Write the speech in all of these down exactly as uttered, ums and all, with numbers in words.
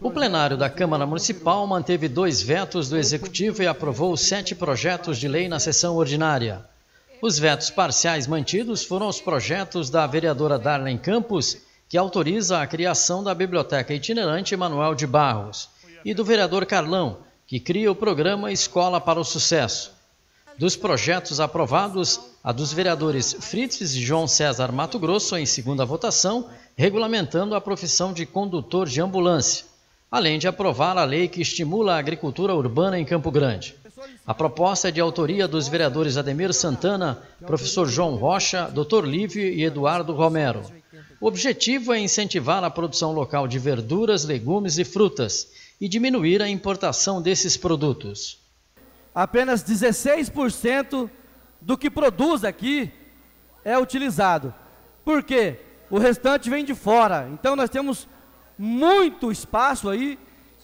O plenário da Câmara Municipal manteve dois vetos do Executivo e aprovou sete projetos de lei na sessão ordinária. Os vetos parciais mantidos foram os projetos da vereadora Darlene Campos, que autoriza a criação da Biblioteca Itinerante Manuel de Barros, e do vereador Carlão, que cria o programa Escola para o Sucesso. Dos projetos aprovados, a dos vereadores Fritz e João César Mato Grosso em segunda votação, regulamentando a profissão de condutor de ambulância, além de aprovar a lei que estimula a agricultura urbana em Campo Grande. A proposta é de autoria dos vereadores Ademir Santana, professor João Rocha, doutor Lívio e Eduardo Romero. O objetivo é incentivar a produção local de verduras, legumes e frutas e diminuir a importação desses produtos. Apenas dezesseis por cento do que produz aqui é utilizado. Por quê? O restante vem de fora. Então nós temos muito espaço aí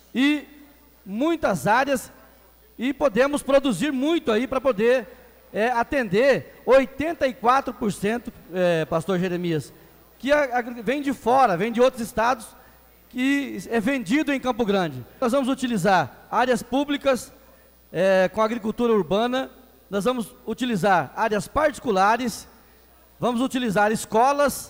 e muitas áreas e podemos produzir muito aí para poder é, atender oitenta e quatro por cento, é, pastor Jeremias, que a, a, vem de fora, vem de outros estados, que é vendido em Campo Grande. Nós vamos utilizar áreas públicas é, com agricultura urbana, nós vamos utilizar áreas particulares, vamos utilizar escolas,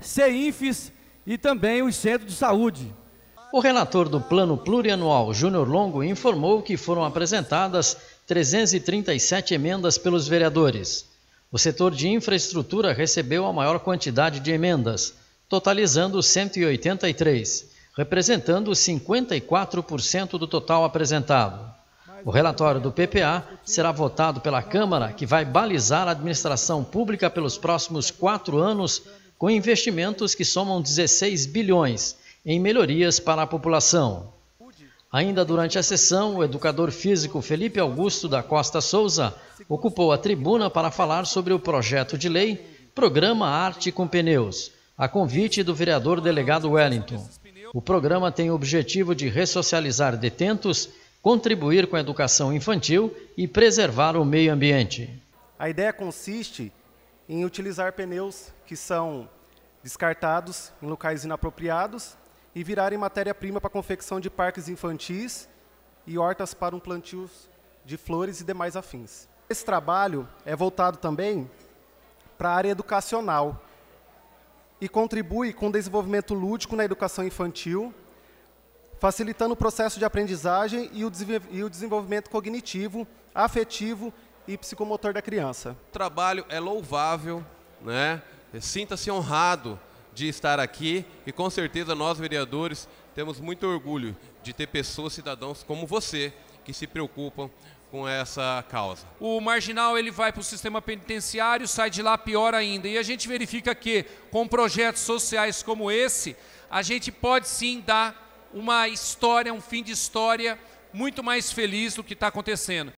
CEINFES e também os centros de saúde. O relator do Plano Plurianual, Júnior Longo, informou que foram apresentadas trezentas e trinta e sete emendas pelos vereadores. O setor de infraestrutura recebeu a maior quantidade de emendas, totalizando cento e oitenta e três, representando cinquenta e quatro por cento do total apresentado. O relatório do P P A será votado pela Câmara, que vai balizar a administração pública pelos próximos quatro anos, com investimentos que somam dezesseis bilhões em melhorias para a população. Ainda durante a sessão, o educador físico Felipe Augusto da Costa Souza ocupou a tribuna para falar sobre o projeto de lei Programa Arte com Pneus, a convite do vereador delegado Wellington. O programa tem o objetivo de ressocializar detentos, contribuir com a educação infantil e preservar o meio ambiente. A ideia consiste em utilizar pneus que são descartados em locais inapropriados e virarem matéria-prima para a confecção de parques infantis e hortas para um plantio de flores e demais afins. Esse trabalho é voltado também para a área educacional e contribui com o desenvolvimento lúdico na educação infantil, facilitando o processo de aprendizagem e o, e o desenvolvimento cognitivo, afetivo e psicomotor da criança. O trabalho é louvável, né? Sinta-se honrado de estar aqui e com certeza nós, vereadores, temos muito orgulho de ter pessoas, cidadãos como você, que se preocupam com essa causa. O marginal ele vai para o sistema penitenciário, sai de lá pior ainda. E a gente verifica que com projetos sociais como esse, a gente pode sim dar uma história, um fim de história muito mais feliz do que está acontecendo.